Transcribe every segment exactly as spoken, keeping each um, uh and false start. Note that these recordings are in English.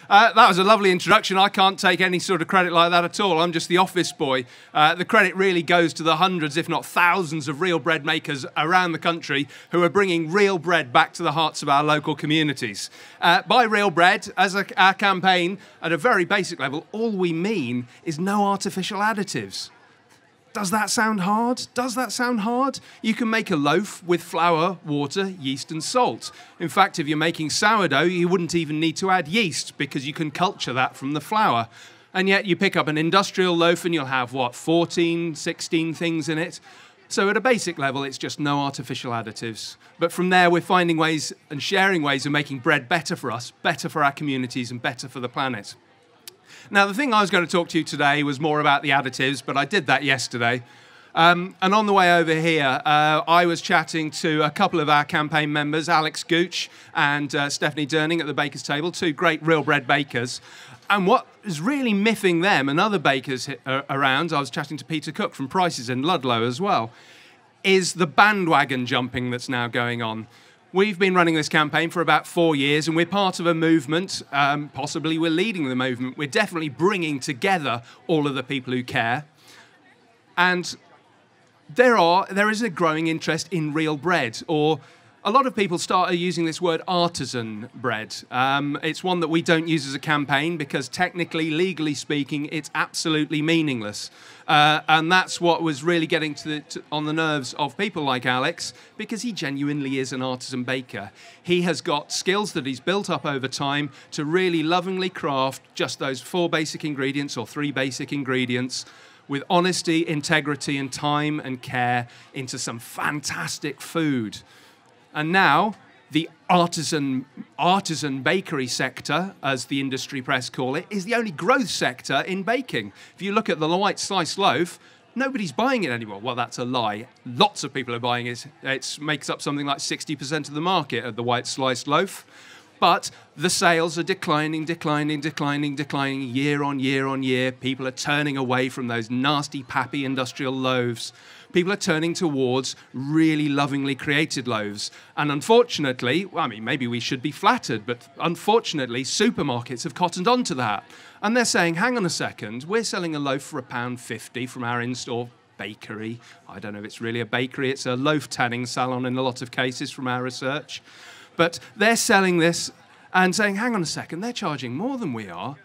Uh, that was a lovely introduction. I can't take any sort of credit like that at all. I'm just the office boy. Uh, the credit really goes to the hundreds, if not thousands, of real bread makers around the country who are bringing real bread back to the hearts of our local communities. Uh, by real bread, as a, our campaign, at a very basic level, all we mean is no artificial additives. Does that sound hard? Does that sound hard? You can make a loaf with flour, water, yeast and salt. In fact, if you're making sourdough, you wouldn't even need to add yeast because you can culture that from the flour. And yet you pick up an industrial loaf and you'll have, what, fourteen, sixteen things in it? So at a basic level, it's just no artificial additives. But from there, we're finding ways and sharing ways of making bread better for us, better for our communities and better for the planet. Now, the thing I was going to talk to you today was more about the additives, but I did that yesterday. Um, and on the way over here, uh, I was chatting to a couple of our campaign members, Alex Gooch and uh, Stephanie Durning at the Baker's Table, two great real bread bakers. And what is really miffing them and other bakers uh, around, I was chatting to Peter Cook from Prices in Ludlow as well, is the bandwagon jumping that's now going on. We've been running this campaign for about four years and we're part of a movement, um, possibly we're leading the movement. We're definitely bringing together all of the people who care. And there are, there is a growing interest in real bread, or a lot of people start using this word artisan bread. Um, it's one that we don't use as a campaign because technically, legally speaking, it's absolutely meaningless. Uh, and that's what was really getting to the, to, on the nerves of people like Alex, because he genuinely is an artisan baker. He has got skills that he's built up over time to really lovingly craft just those four basic ingredients or three basic ingredients with honesty, integrity, and time and care into some fantastic food. And now, the artisan, artisan bakery sector, as the industry press call it, is the only growth sector in baking. If you look at the white sliced loaf, nobody's buying it anymore. Well, that's a lie. Lots of people are buying it. It makes up something like sixty percent of the market of the white sliced loaf. But the sales are declining, declining, declining, declining, year on year on year. People are turning away from those nasty, pappy industrial loaves. People are turning towards really lovingly created loaves. And unfortunately, well, I mean, maybe we should be flattered, but unfortunately, supermarkets have cottoned onto that. And they're saying, hang on a second, we're selling a loaf for a pound fifty from our in-store bakery. I don't know if it's really a bakery, it's a loaf tanning salon in a lot of cases from our research. But they're selling this and saying, hang on a second, they're charging more than we are.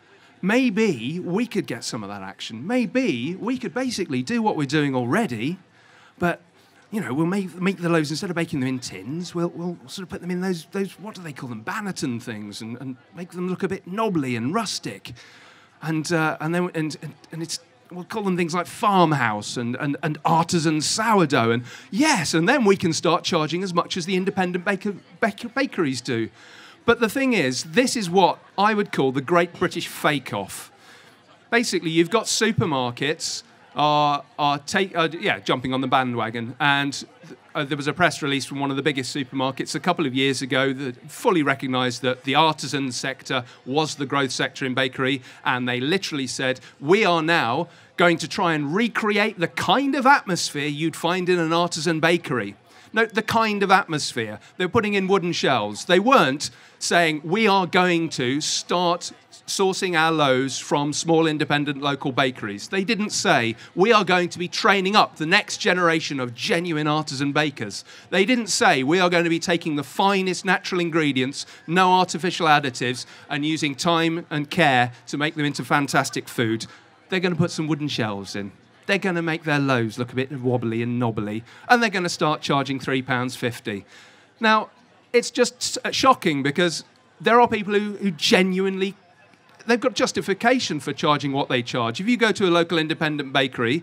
Maybe we could get some of that action. Maybe we could basically do what we're doing already, but, you know, we'll make, make the loaves, instead of baking them in tins, we'll, we'll sort of put them in those, those what do they call them, Bannerton things, and, and make them look a bit knobbly and rustic. And, uh, and, then, and, and, and it's, we'll call them things like farmhouse and, and, and artisan sourdough. And yes, and then we can start charging as much as the independent baker, baker, bakeries do. But the thing is, this is what I would call the Great British Fake-Off. Basically, you've got supermarkets are, are, take, are yeah, jumping on the bandwagon. And uh, there was a press release from one of the biggest supermarkets a couple of years ago that fully recognised that the artisan sector was the growth sector in bakery. And they literally said, we are now going to try and recreate the kind of atmosphere you'd find in an artisan bakery. Note the kind of atmosphere. They're putting in wooden shelves. They weren't saying, we are going to start sourcing our loaves from small independent local bakeries. They didn't say, we are going to be training up the next generation of genuine artisan bakers. They didn't say, we are going to be taking the finest natural ingredients, no artificial additives, and using time and care to make them into fantastic food. They're going to put some wooden shelves in. They're going to make their loaves look a bit wobbly and knobbly, and they're going to start charging three pounds fifty. Now, it's just shocking because there are people who, who genuinely, they've got justification for charging what they charge. If you go to a local independent bakery,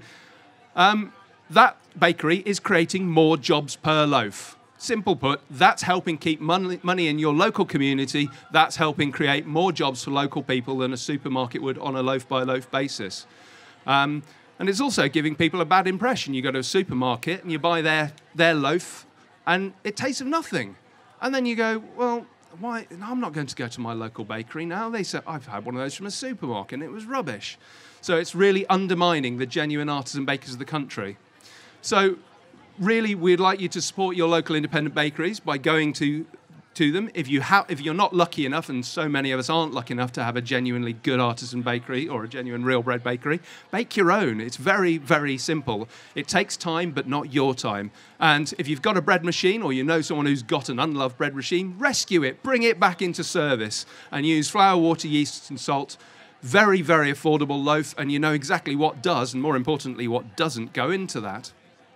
um, that bakery is creating more jobs per loaf. Simple put, that's helping keep money, money in your local community. That's helping create more jobs for local people than a supermarket would on a loaf-by-loaf basis. Um, and it's also giving people a bad impression. You go to a supermarket and you buy their, their loaf and it tastes of nothing. And then you go, well, why? No, I'm not going to go to my local bakery now. They say, I've had one of those from a supermarket and it was rubbish. So it's really undermining the genuine artisan bakers of the country. So really, we'd like you to support your local independent bakeries by going to to them. If you have, if you're not lucky enough, and so many of us aren't lucky enough to have a genuinely good artisan bakery or a genuine real bread bakery, bake your own. It's very, very simple. It takes time, but not your time. And if you've got a bread machine, or you know someone who's got an unloved bread machine, rescue it, bring it back into service, and use flour, water, yeast, and salt. Very, very affordable loaf, and you know exactly what does, and more importantly, what doesn't go into that.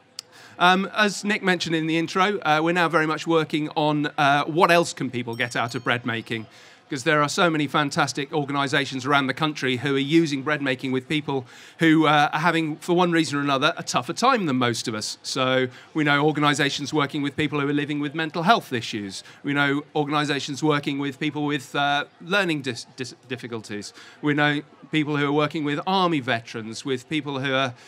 Um, as Nick mentioned in the intro, uh, we're now very much working on uh, what else can people get out of bread making, because there are so many fantastic organisations around the country who are using bread making with people who uh, are having, for one reason or another, a tougher time than most of us. So we know organisations working with people who are living with mental health issues. We know organisations working with people with uh, learning dis dis difficulties. We know people who are working with army veterans, with people who are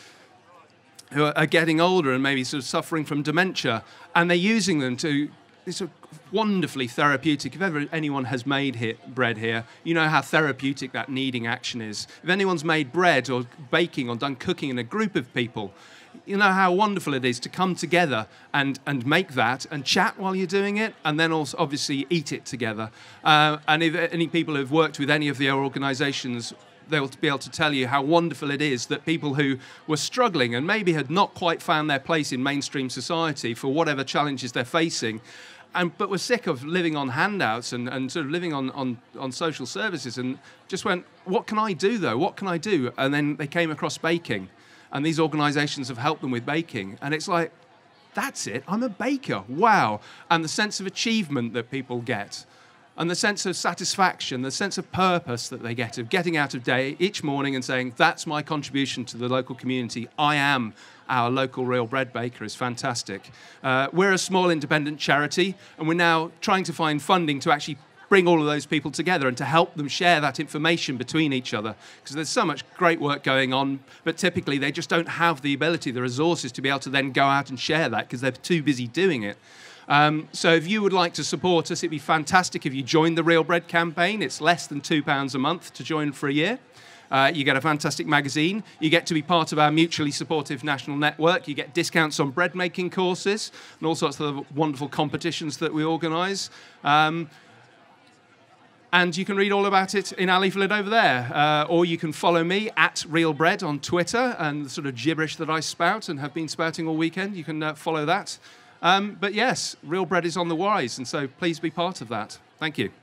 who are getting older and maybe sort of suffering from dementia, and they're using them to, it's a wonderfully therapeutic. If ever anyone has made here, bread here, you know how therapeutic that kneading action is. If anyone's made bread or baking or done cooking in a group of people, you know how wonderful it is to come together and, and make that and chat while you're doing it, and then also obviously eat it together. Uh, and if any people who've worked with any of the organisations, they'll be able to tell you how wonderful it is that people who were struggling and maybe had not quite found their place in mainstream society for whatever challenges they're facing, and but were sick of living on handouts and, and sort of living on, on, on social services, and just went, what can I do though? What can I do? And then they came across baking, and these organisations have helped them with baking, and it's like, that's it, I'm a baker, wow. And the sense of achievement that people get, and the sense of satisfaction, the sense of purpose that they get of getting out of day each morning and saying, that's my contribution to the local community. I am our local real bread baker, is fantastic. Uh, we're a small independent charity, and we're now trying to find funding to actually bring all of those people together and to help them share that information between each other, because there's so much great work going on, but typically they just don't have the ability, the resources to be able to then go out and share that because they're too busy doing it. Um, so if you would like to support us, it'd be fantastic if you joined the Real Bread campaign. It's less than two pounds a month to join for a year. Uh, you get a fantastic magazine. You get to be part of our mutually supportive national network. You get discounts on bread making courses and all sorts of wonderful competitions that we organise. Um, and you can read all about it in our leaflet over there. Uh, or you can follow me at Real Bread on Twitter, and the sort of gibberish that I spout and have been spouting all weekend, you can uh, follow that. Um, but yes, Real Bread is on the rise, and so please be part of that. Thank you.